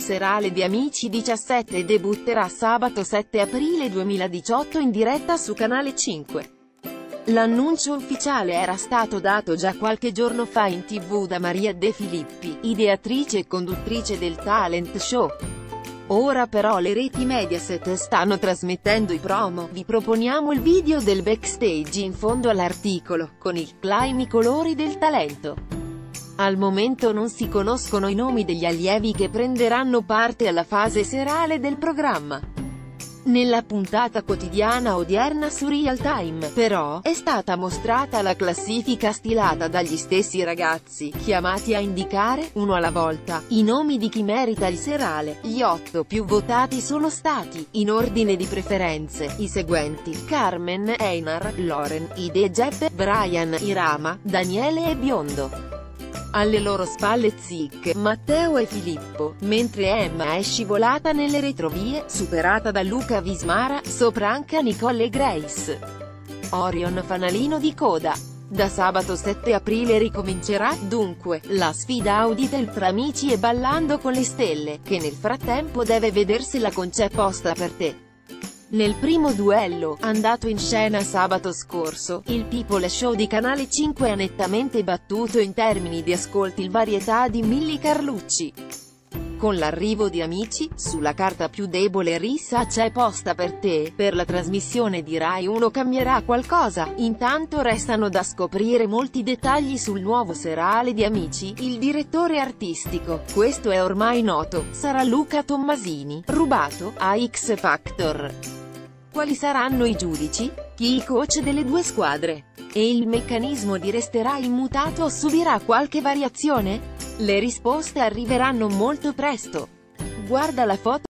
serale di Amici 17 debutterà sabato 7 aprile 2018 in diretta su Canale 5. L'annuncio ufficiale era stato dato già qualche giorno fa in TV da Maria De Filippi, ideatrice e conduttrice del talent show. Ora però le reti Mediaset stanno trasmettendo i promo. Vi proponiamo il video del backstage in fondo all'articolo, con il claim I colori del talento. Al momento non si conoscono i nomi degli allievi che prenderanno parte alla fase serale del programma. Nella puntata quotidiana odierna su Real Time, però, è stata mostrata la classifica stilata dagli stessi ragazzi, chiamati a indicare, uno alla volta, i nomi di chi merita il serale. Gli 8 più votati sono stati, in ordine di preferenze, i seguenti: Carmen, Einar, Loren, Ide e Geppe, Brian, Irama, Daniele e Biondo. Alle loro spalle Zic, Matteo e Filippo, mentre Emma è scivolata nelle retrovie, superata da Luca Vismara, Sopranca Nicole e Grace. Orion fanalino di coda. Da sabato 7 aprile ricomincerà, dunque, la sfida Auditel tra Amici e Ballando con le Stelle, che nel frattempo deve vedersela con C'è posta per te. Nel primo duello, andato in scena sabato scorso, il People Show di Canale 5 ha nettamente battuto in termini di ascolti il varietà di Milly Carlucci. Con l'arrivo di Amici, sulla carta più debole rissa C'è posta per te, per la trasmissione di Rai 1 cambierà qualcosa. Intanto restano da scoprire molti dettagli sul nuovo serale di Amici. Il direttore artistico, questo è ormai noto, sarà Luca Tommasini, rubato a X Factor. Quali saranno i giudici? Chi i coach delle due squadre? E il meccanismo resterà immutato o subirà qualche variazione? Le risposte arriveranno molto presto. Guarda la foto